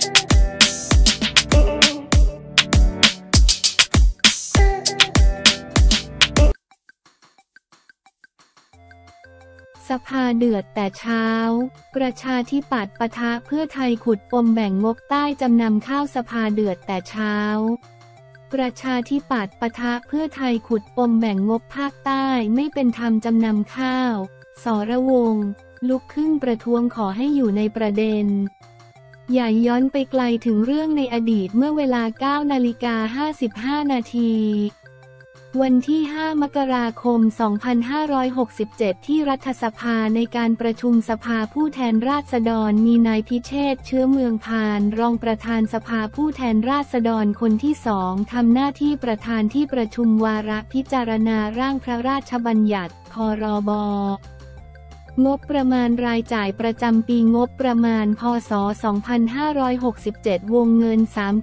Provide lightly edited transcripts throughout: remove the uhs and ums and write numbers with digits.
สภาเดือดแต่เช้าประชาธิปัตย์ปะทะเพื่อไทยขุดปมแบ่งงบใต้จำนำข้าวสภาเดือดแต่เช้าประชาธิปัตย์ปะทะเพื่อไทยขุดปมแบ่งงบภาคใต้ไม่เป็นธรรมจำนำข้าวสรวงศ์ลุกขึ้นประท้วงขอให้อยู่ในประเด็นอย่าย้อนไปไกลถึงเรื่องในอดีตเมื่อเวลา 9:55 นาทีวันที่ 5 มกราคม 2567 ที่รัฐสภาในการประชุมสภาผู้แทนราษฎรมีนายพิเชษฐ์เชื้อเมืองพานรองประธานสภาผู้แทนราษฎรคนที่2ทำหน้าที่ประธานที่ประชุมวาระพิจารณาร่างพระราชบัญญัติพรบ.งบประมาณรายจ่ายประจำปีงบประมาณพ.ศ. 2567 วงเงิน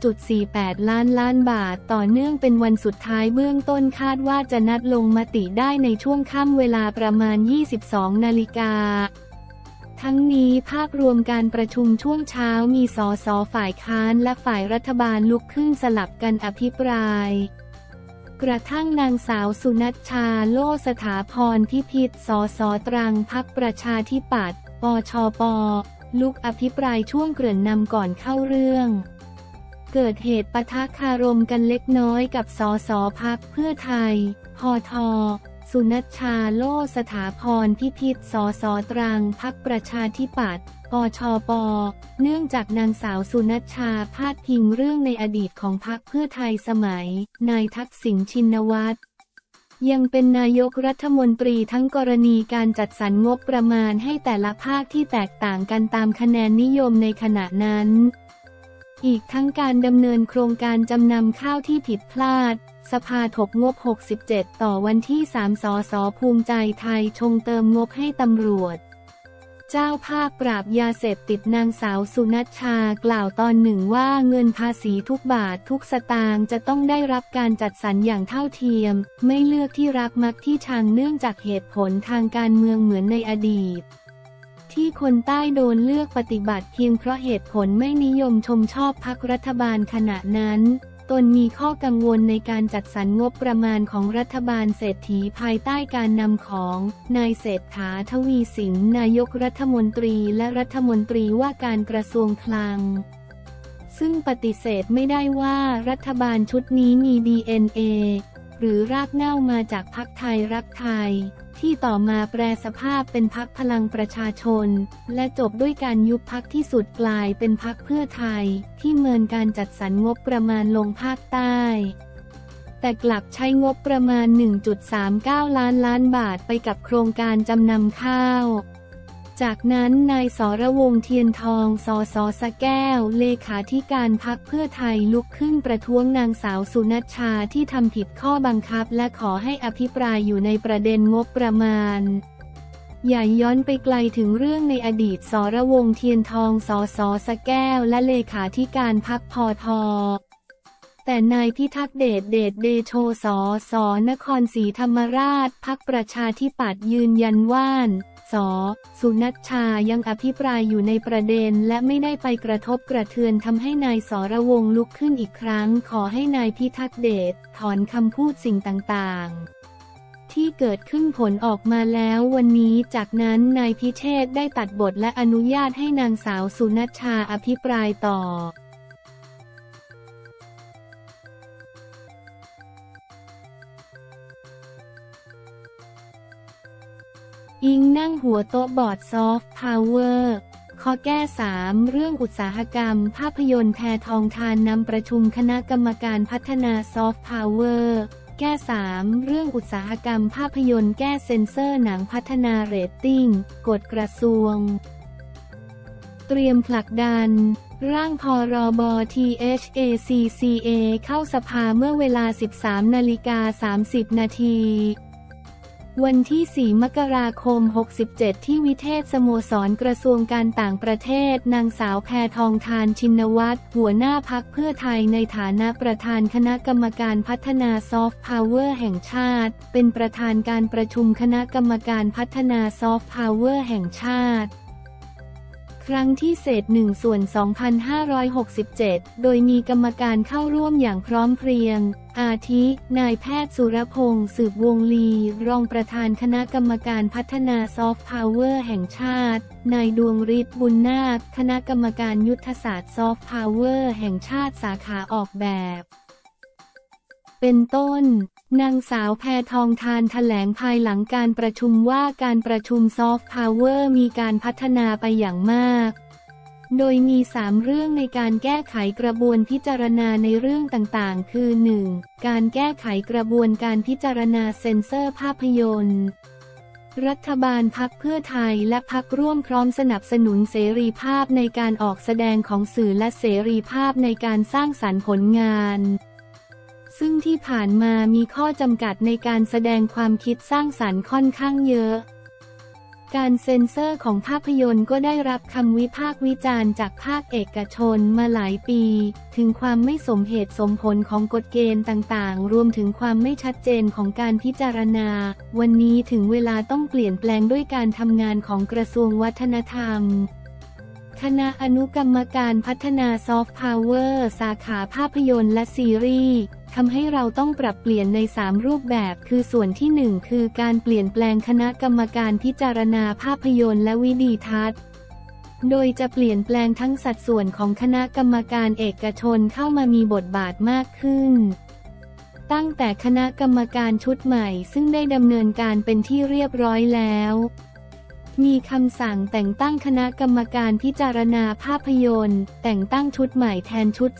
3.48 ล้านบาทต่อเนื่องเป็นวันสุดท้ายเบื้องต้นคาดว่าจะนัดลงมติได้ในช่วงค่ำเวลาประมาณ 22 นาฬิกาทั้งนี้ภาพรวมการประชุมช่วงเช้ามีส.ส.ฝ่ายค้านและฝ่ายรัฐบาลลุกขึ้นสลับกันอภิปรายกระทั่งนางสาวสุนัชชาโลสถาพรพิพิธสสตรังพรรคประชาธิปัตย์ปชป.ลุกอภิปรายช่วงเกริ่นนำก่อนเข้าเรื่องเกิดเหตุปะทะคารมกันเล็กน้อยกับสสพรรคเพื่อไทยพท.สุนัชชาโลสถาพรพิพิธสสตรังพรรคประชาธิปัตย์ปชป.เนื่องจากนางสาวสุนัชชาพาดพิงเรื่องในอดีตของพรรคเพื่อไทยสมัยนายทักษิณชินวัตรยังเป็นนายกรัฐมนตรีทั้งกรณีการจัดสรรงบประมาณให้แต่ละภาคที่แตกต่างกันตามคะแนนนิยมในขณะนั้นอีกทั้งการดำเนินโครงการจำนำข้าวที่ผิดพลาดสภาถกงบ67ต่อวันที่3 สส.ภูมิใจไทยชงเติมงบให้ตำรวจเจ้าภาพปราบยาเสพติดนางสาวสุนัชชากล่าวตอนหนึ่งว่าเงินภาษีทุกบาททุกสตางค์จะต้องได้รับการจัดสรรอย่างเท่าเทียมไม่เลือกที่รักมักที่ชังเนื่องจากเหตุผลทางการเมืองเหมือนในอดีตที่คนใต้โดนเลือกปฏิบัติเพียงเพราะเหตุผลไม่นิยมชมชอบพรรครัฐบาลขณะนั้นตนมีข้อกังวลในการจัดสรรงบประมาณของรัฐบาลเศรษฐีภายใต้การนำของนายเศรษฐา ทวีสินนายกรัฐมนตรีและรัฐมนตรีว่าการกระทรวงคลังซึ่งปฏิเสธไม่ได้ว่ารัฐบาลชุดนี้มี DNA หรือรากเหง้ามาจากพรรคไทยรักไทยที่ต่อมาแปรสภาพเป็นพรรคพลังประชาชนและจบด้วยการยุบพรรคที่สุดกลายเป็นพรรคเพื่อไทยที่เมินการจัดสรรงบประมาณลงภาคใต้แต่กลับใช้งบประมาณ 1.39 ล้านบาทไปกับโครงการจำนำข้าวจากนั้นนายสรวงศ์เทียนทองสสสระแก้วเลขาธิการพรรคเพื่อไทยลุกขึ้นประท้วงนางสาวสุนัชชาที่ทำผิดข้อบังคับและขอให้อภิปรายอยู่ในประเด็นงบประมาณอย่าย้อนไปไกลถึงเรื่องในอดีตสรวงศ์เทียนทองสสสระแก้วและเลขาธิการพรรคพท.แต่นายพิทักษ์เดชเดโชสส.นครศรีธรรมราชพรรคประชาธิปัตย์ยืนยันว่าสุนัชชายังอภิปรายอยู่ในประเด็นและไม่ได้ไปกระทบกระเทือนทำให้นายสรวงศ์ลุกขึ้นอีกครั้งขอให้นายพิทักษ์เดชถอนคำพูดสิ่งต่างๆที่เกิดขึ้นผลออกมาแล้ววันนี้จากนั้นนายพิเชษฐ์ได้ตัดบทและอนุญาตให้นางสาวสุนัชชาอภิปรายต่ออิงนั่งหัวโต๊ะบอร์ดซอฟต์พาวเวอร์ข้อแก้ 3 เรื่องอุตสาหกรรมภาพยนตร์แพทองธารนำประชุมคณะกรรมการพัฒนาซอฟต์พาวเวอร์แก้ 3 เรื่องอุตสาหกรรมภาพยนตร์แก้เซ็นเซอร์หนังพัฒนาเรตติ้งกฎกระทรวงเตรียมผลักดันร่างพรบ THACCA เข้าสภาเมื่อเวลา 13:30 นาทีวันที่ 4 มกราคม 67 ที่วิเทศสโมสรกระทรวงการต่างประเทศนางสาวแพทองธารชินวัตรหัวหน้าพรรคเพื่อไทยในฐานะประธานคณะกรรมการพัฒนาซอฟต์พาวเวอร์แห่งชาติเป็นประธานการประชุมคณะกรรมการพัฒนาซอฟต์พาวเวอร์แห่งชาติขครั้งที่เศษ1ส่วน2567 โดยมีกรรมการเข้าร่วมอย่างพร้อมเพรียง อาทิ นายแพทย์สุรพงษ์สืบวงลี รองประธานคณะกรรมการพัฒนาซอฟต์พาวเวอร์แห่งชาติ นายดวงฤทธิ์บุญนาค คณะกรรมการยุทธศาสตร์ซอฟต์พาวเวอร์แห่งชาติสาขาออกแบบ เป็นต้น นางสาวแพทองธารแถลงภายหลังการประชุมว่าการประชุมซอฟต์พาวเวอร์มีการพัฒนาไปอย่างมาก โดยมี 3 เรื่องในการแก้ไขกระบวนพิจารณาในเรื่องต่างๆ คือ 1. การแก้ไขกระบวนการพิจารณาเซ็นเซอร์ภาพยนตร์รัฐบาลพรรคเพื่อไทยและพรรคร่วมพร้อมสนับสนุนเสรีภาพในการออกแสดงของสื่อและเสรีภาพในการสร้างสรรค์ผลงานซึ่งที่ผ่านมามีข้อจำกัดในการแสดงความคิดสร้างสรรค์ค่อนข้างเยอะการเซ็นเซอร์ของภาพยนตร์ก็ได้รับคำวิพากษ์วิจารณ์จากภาคเอกชนมาหลายปีถึงความไม่สมเหตุสมผลของกฎเกณฑ์ต่างๆรวมถึงความไม่ชัดเจนของการพิจารณาวันนี้ถึงเวลาต้องเปลี่ยนแปลงด้วยการทำงานของกระทรวงวัฒนธรรมคณะอนุกรรมการพัฒนาซอฟต์พาวเวอร์สาขาภาพยนตร์และซีรีส์ทำให้เราต้องปรับเปลี่ยนใน 3 รูปแบบคือส่วนที่ 1 คือการเปลี่ยนแปลงคณะกรรมการพิจารณาภาพยนตร์และวิดีทัศน์โดยจะเปลี่ยนแปลงทั้งสัดส่วนของคณะกรรมการเอกชนเข้ามามีบทบาทมากขึ้นตั้งแต่คณะกรรมการชุดใหม่ซึ่งได้ดำเนินการเป็นที่เรียบร้อยแล้วมีคำสั่งแต่งตั้งคณะกรรมการพิจารณาภาพยนตร์แต่งตั้งชุดใหม่แทนชุด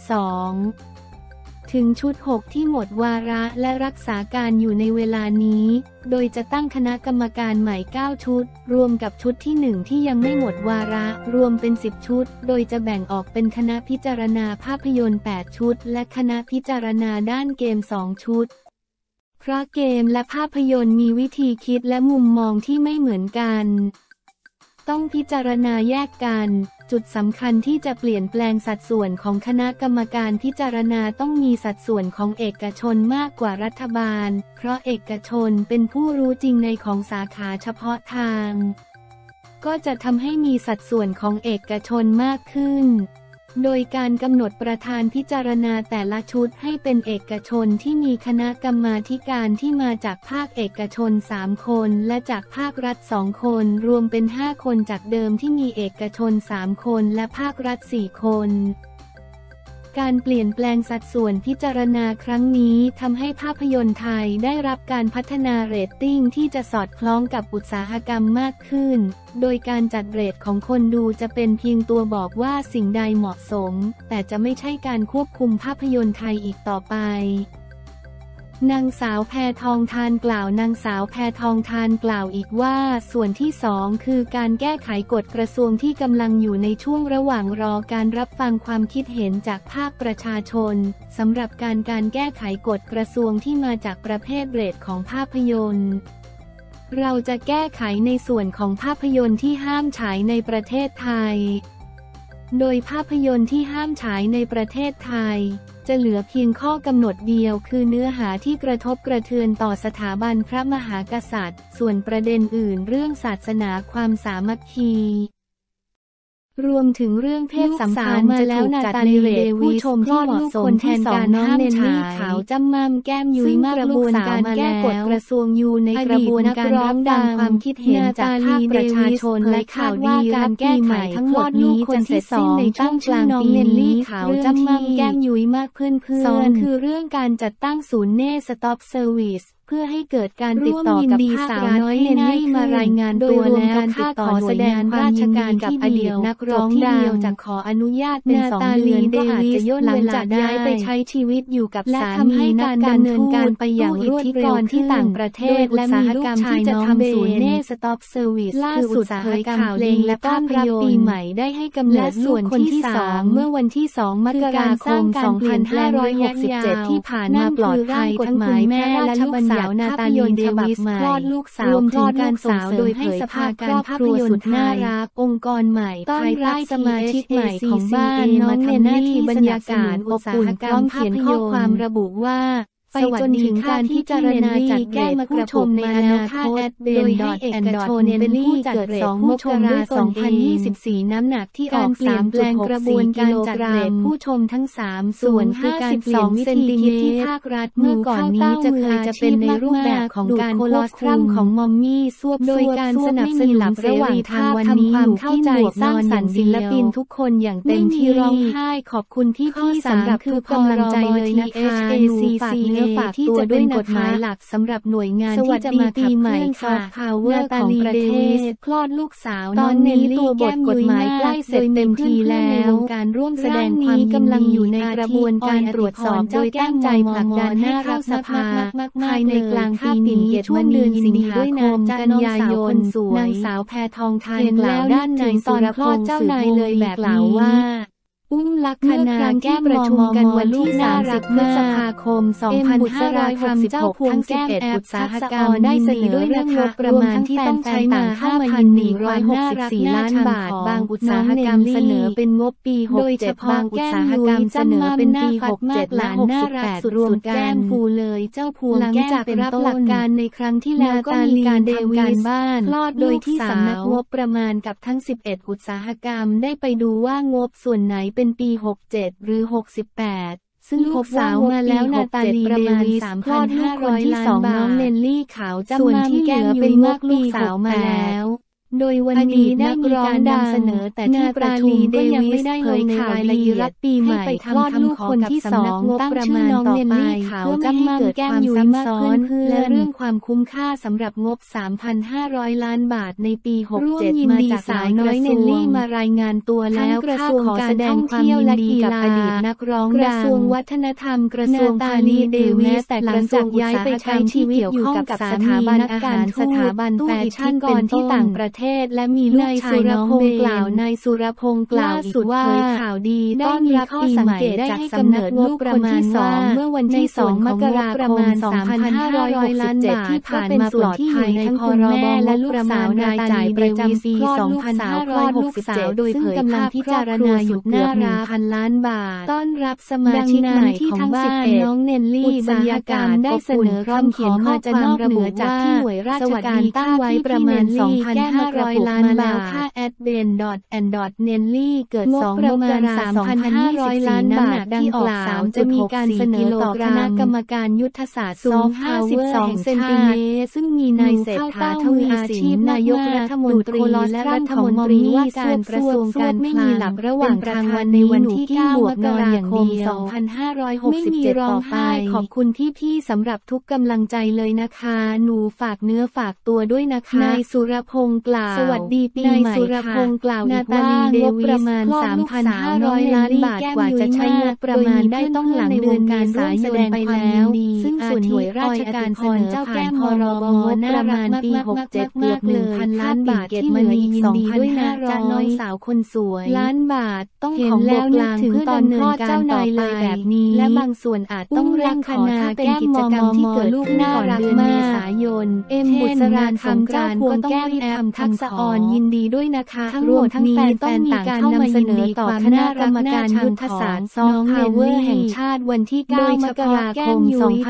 2 ถึงชุด 6 ที่หมดวาระและรักษาการอยู่ในเวลานี้โดยจะตั้งคณะกรรมการใหม่ 9 ชุดรวมกับชุดที่ 1 ที่ยังไม่หมดวาระรวมเป็น 10 ชุดโดยจะแบ่งออกเป็นคณะพิจารณาภาพยนตร์ 8 ชุดและคณะพิจารณาด้านเกม 2 ชุดเพราะเกมและภาพยนตร์มีวิธีคิดและมุมมองที่ไม่เหมือนกันต้องพิจารณาแยกกันจุดสำคัญที่จะเปลี่ยนแปลงสัดส่วนของคณะกรรมการพิจารณาต้องมีสัดส่วนของเอกชนมากกว่ารัฐบาลเพราะเอกชนเป็นผู้รู้จริงในของสาขาเฉพาะทางก็จะทำให้มีสัดส่วนของเอกชนมากขึ้นโดยการกำหนดประธานพิจารณาแต่ละชุดให้เป็นเอกชนที่มีคณะกรรมาธิการที่มาจากภาคเอกชน 3 คนและจากภาครัฐ 2 คนรวมเป็น 5 คนจากเดิมที่มีเอกชน 3 คนและภาครัฐ 4 คนการเปลี่ยนแปลงสัดส่วนพิจารณาครั้งนี้ทำให้ภาพยนตร์ไทยได้รับการพัฒนาเรตติ้งที่จะสอดคล้องกับอุตสาหกรรมมากขึ้นโดยการจัดเรตของคนดูจะเป็นเพียงตัวบอกว่าสิ่งใดเหมาะสมแต่จะไม่ใช่การควบคุมภาพยนตร์ไทยอีกต่อไปนางสาวแพทองธารกล่าวนางสาวแพทองธารกล่าวอีกว่าส่วนที่ 2 คือการแก้ไขกฎกระทรวงที่กำลังอยู่ในช่วงระหว่างรอการรับฟังความคิดเห็นจากภาคประชาชนสำหรับการแก้ไขกฎกระทรวงที่มาจากประเภทเรตของภาพยนตร์เราจะแก้ไขในส่วนของภาพยนตร์ที่ห้ามฉายในประเทศไทยโดยภาพยนตร์ที่ห้ามฉายในประเทศไทยจะเหลือเพียงข้อกำหนดเดียวคือเนื้อหาที่กระทบกระเทือนต่อสถาบันพระมหากษัตริย์ส่วนประเด็นอื่นเรื่องศาสนาความสามัคคีรวมถึงเรื่องเพศสัมพันธ์จะถูกจัดในเรทผู้ชมที่เหมาะสมแทนการห้ามฉายขาวจ้ำม่ำแก้มยุ้ยมากลูกสาวมาแล้วแก้กฎกระทรวงอยู่ในกระบวนการรับฟังความคิดเห็นจากภาคประชาชนและข่าวดีการแก้ไขทั้งหมดนี้จะเสร็จสิ้นในช่วงกลางปีนี้ขาวจ้ำม่ำแก้มยุ้ยมากเพื่อน2คือเรื่องการจัดตั้งศูนย์เน่สต็อปเซอร์วิสเพื่อให้เกิดการติดต่อกับภาครัฐให้ง่ายมารายงานตัวแล้วค่าขอแสดงราชการกับอดีตนักร้องดังจะขออนุญาตเป็น2 เดือนก็อาจจะย่นเวลาย้ายไปใช้ชีวิตอยู่กับสามีนักการดำเนินการไปอย่างรวดเร็วที่ต่างประเทศและมีลูกชายน้องเบนศูนย์เน่สต็อปเซอร์วิสล่าสุดเผยข่าวเพลงและภาพยนตร์ปีใหม่ได้ให้กำเนิดลูกคนที่ 2เมื่อวันที่ 2 มกราคม 2567 ที่ผ่านมาปลอดภัยทั้งคุณแม่และลูกสาวนาตาลีเดวิสคลอดลูกสาวคลอดการสาวโดยให้สภาการภาพยนตร์น่ารักองค์กรใหม่ภายใต้สมาชิกใหม่ของบ้านน้องเนนหน้าที่บรรยากาศอบอุ่นพร้อมเขียนข้อความระบุว่าไปจนถึงการพิจารณาจัดแก้มกระผมในอนาคตโดยให้เอกชนเป็นผู้จัดเรทผู้ชมด้วยตนเอง2024 น้ำหนักที่ออกเปลี่ยนแปลงกระบวนการจัดเรทผู้ชมทั้ง3ส่วนคือการเปลี่ยนเซนติเมตรที่ภาครัฐเมื่อก่อนนี้จะเป็นในรูปแบบของการโคลอสตรัมของมอมมี่ซวบโดยการสนับสนุนระหว่างทางวันนี้อยู่ที่หมวกสร้างสรรค์ศิลปินทุกคนอย่างเต็มที่ร้องไห้ขอบคุณพี่สำหรับทุกกำลังใจเลยนะคะหนูฝากเนื้อฝากตัวด้วยกฎหมายหลักสำหรับหน่วยงานที่จะมาขับเคลื่อนซอฟต์พาวเวอร์ของประเทศคลอดลูกสาวตอนนี้ตัวบทกฎหมายใกล้เสร็จเต็มทีแล้วการร่วมแสดงความกำลังอยู่ในกระบวนการตรวจสอบโดยตั้งใจผลักดันให้เข้าสภาภายในกลางปีนี้ช่วงเดือนสิงหาคมกันยายนนางสาวแพทองทานกล่าวด้านในตอนคลอดเจ้านายเลยแบบกล่าวว่าอุ้มลักษณาแก้ประชุมกันวันที่30 พฤษภาคม 2566 ทั้ง11อุตสาหกรรมได้เสนอเรื่องงบประมาณที่ต้องใช้มา 5,164 ล้านบาทบางอุตสาหกรรมเสนอเป็นงบปี 67 บางอุตสาหกรรมเสนอเป็นปี 67 และ 68 รวมกันฟูเลยเจ้าพวงหลังจากรับหลักการในครั้งที่แล้วก็มีการทำการบ้านคลอดโดยที่สำนักงบประมาณกับทั้ง11อุตสาหกรรมได้ไปดูว่างบส่วนไหนเป็นปี 67 หรือ 68 ซึ่งพบสาวมาแล้วนาตาลีเดวิสคลอดลูกคนที่2น้องเนลลี่ขาวจำส่วนที่แก้มเป็นมากลูกสาวมาแล้วโดยวันนี้ได้มีการนำเสนอแต่ที่ประชุมก็ยังไม่ได้ลงในรายละเอียดปีใหม่คลอดลูกคนที่2ตั้งชื่อน้องเนลลี่ขาวเพื่อไม่ให้เกิดความซับซ้อนและเรื่องความคุ้มค่าสำหรับงบ 3,500 ล้านบาทในปี 67 มาจากสาวน้อยเนลลี่มารายงานตัวแล้วข้าขอแสดงความยินดีกับอดีตนักร้องดังกระทรวงวัฒนธรรมกระทรวงพาณิชย์เดวิสหลังจากย้ายไปใช้ชีวิตอยู่กับสถาบันอาหารสถาบันแฟชั่นก่อนที่ต่างประเทศและมีลูกชายน้องเบนนายสุรพงษ์กล่าวอีกว่าข่าวดีได้มีข้อสังเกตจากสำนักงบประมาณว่าเมื่อวันที่2 มกราคม 2567 ที่ผ่านมาปลอดภัยทั้งคุณแม่และลูกสาวนายจ่ายประจำปี 2567 โดยเผยกำลังพิจารณาอยู่เกือบ 1,000 ล้านบาทต้อนรับสมาชิกใหม่ของบ้านน้องเนลลี่บรรยากาศได้เสนอคำเขียนข้อความระบุจากที่หน่วยราชการตั้งไว้ประมาณ 2,500 ล้านบาทค่าแอดเบนเนลลี่เกิด2 มกราคม 2,500 ล้านบาทดังกล่าวจะมีการเสนอต่อคณะกรรมการยุทธศาสตร์สูง52 เซนติเมตรซึ่งมีนายเศรษฐา ทวีสินนายกรัฐมนตรีและรัฐมนตรีว่าการกระทรวงการคลังระหว่างทางวันในวันที่ 9 มกราคม 2567 ต่อไปขอบคุณพี่ๆสำหรับทุกกำลังใจเลยนะคะหนูฝากเนื้อฝากตัวด้วยนะคะนายสุรพงษ์กล่าวสวัสดีปีใหม่ค่ะนาตาลีเดวิสประมาณ 3,500 ล้านบาทกว่าจะใช้งบประมาณได้ต้องหลังเดือนการสายนไปแล้วซึ่งส่วนหน่วยราชการเสนอผ่านพรบงบประมาณปี 67 เกือบ 1,000 ล้านบาทเก็บมายินดีด้วยนะจ๊ะน้องสาวคนสวยล้านบาทต้องของแล้วนึกถึงตอนคลอดเจ้านายเลยแบบนี้และบางส่วนอาจต้องเร่งขอถ้าเป็นกิจกรรมที่เกิดลูกน่ารักเมษายนบุษราคำการก็ต้องรีบทำทักษะอ่อนยินดีด้วยนะคะทั้งหมดทั้งนี้ต้องมีการนำเสนอต่อคณะกรรมการยุทธศาสตร์ซอฟต์พาวเวอร์แห่งชาติวันที่ 9 มกราคม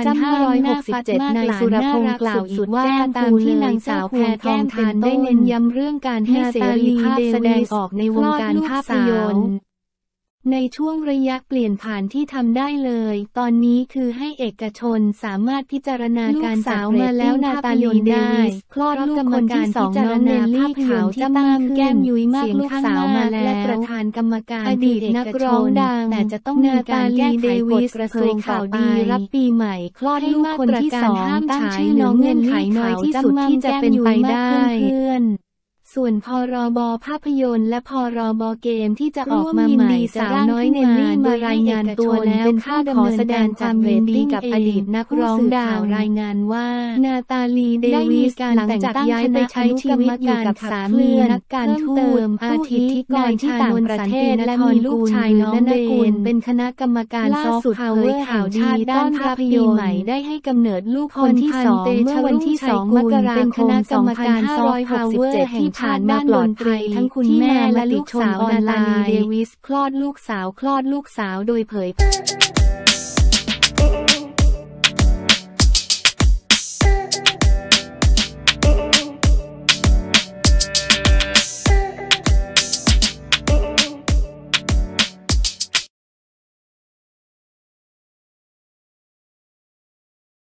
2567 นายสุรพงษ์กล่าวอีกว่าตามที่นางสาวแพทองทานได้เน้นย้ำเรื่องการให้เสรีภาพแสดงออกในวงการภาพยนตร์ในช่วงระยะเปลี่ยนผ่านที่ทำได้เลยตอนนี้คือให้เอกชนสามารถพิจารณาการสาวมาแล้วนาตาลีเดวิสคลอดลูกคนที่2น้องเนลลี่ขาวที่ตั้งแก้มยุ้ยมากลูกสาวมาแล้วและประธานกรรมการอดีตนักร้องดังแต่จะต้องมีการแก้ไขกฎกระทรวงข่าวดีรับปีใหม่คลอดลูกคนที่2ตั้งชื่อน้องเนลลี่ขาวที่สุดที่จะเป็นไปได้ส่วนพรบภาพยนตร์และพรบเกมที่จะออกมาใหม่สาวน้อยเนลลี่มารายงานตัวแล้วเป็นผู้ขอแสดงความยินดีกับอดีตนักร้องดังรายงานว่านาตาลีเดวิสหลังจากย้ายไปใช้ชีวิตอยู่กับสามีนักการทูตอาทิตย์ที่ก่อนที่ต่างประเทศและมีลูกชายน้องเบนเป็นคณะกรรมการซอฟต์พาวเวอร์ข่าวดีด้านภาพยนตร์ใหม่ได้ให้กำเนิดลูกคนที่2เมื่อวันที่ 2 มกราคม 2567 ที่ผ่านมาปลอดภัยทั้งคุณแม่และลูกสาวนาตาลีเดวิสคลอดลูกสาวโดยเผย